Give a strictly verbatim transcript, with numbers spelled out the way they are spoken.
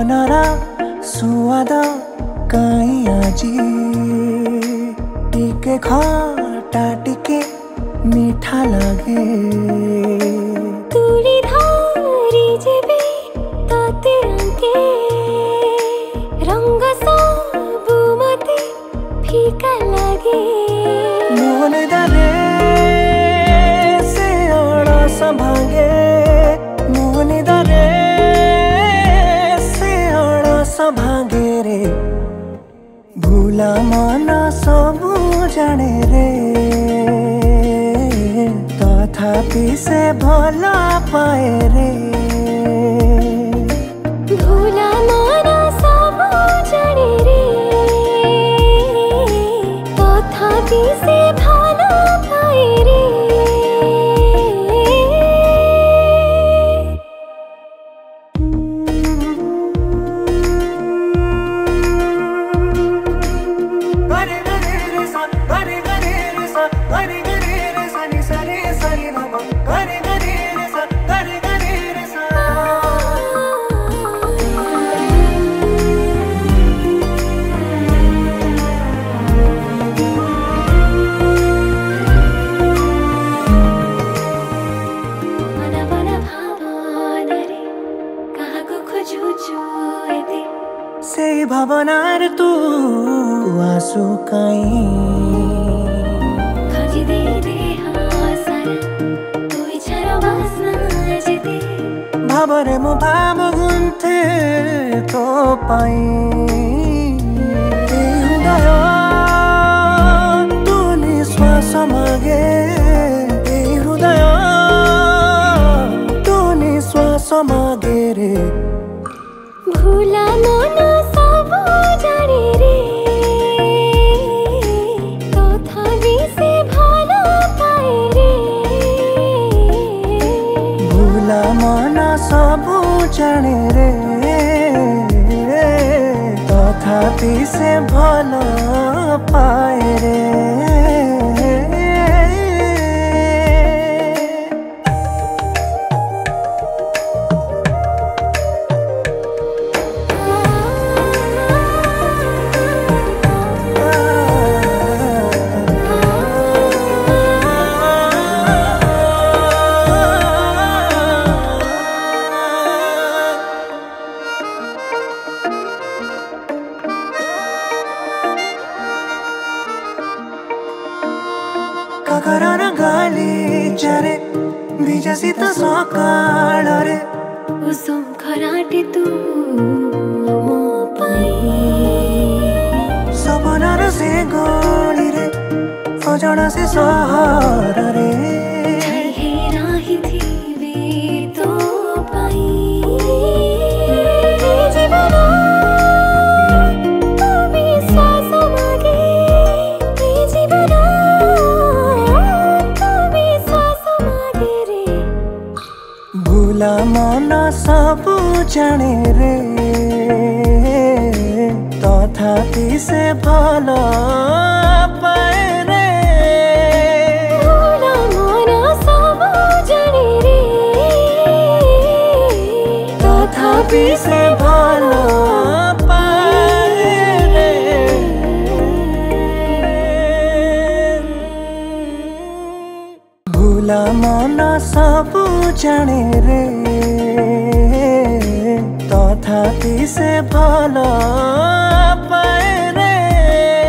Monera सुआद काई आजी टिके खटा टिके मीठा लगे तुड़ी धारी जेबे ताते अंके रंग सब मते फीका लगे मोहन दरे से अड़स भांगे मोहन दरे से अड़स भांगे रे भूला मन सबू जाने रे तथापि से भला पाए रे भूला मन सबू जाने रे तथापि से भला पाए रे से भावनार तू आसु काई खाजी दे दे हासारा तू इच्छार बासना जेते भावरे मो भाव गुंथे तो पाई हृदय तू निश्वास मागे हृदय तू निश्वास मागे रे भूला मन सब जाने रे तथापि से भला पाए रे भूला मन सबू जाने रे तथापि से भला पाए रे काकरार गाली चरे बीजसित सकाळ रे कुसुम खराटे तू मो पाई सपनार से गली रे अजणा से सहर रे हे राही थी तो पाई जीवन तू विश्वास मागे जीवन भूला मन सबू जाने रे तथापि से भला पाए रे भूला मन सबू जाने रे तथापि से भला पाए रे भूला मन सबू जाने रे तथापि से भला पाए रे।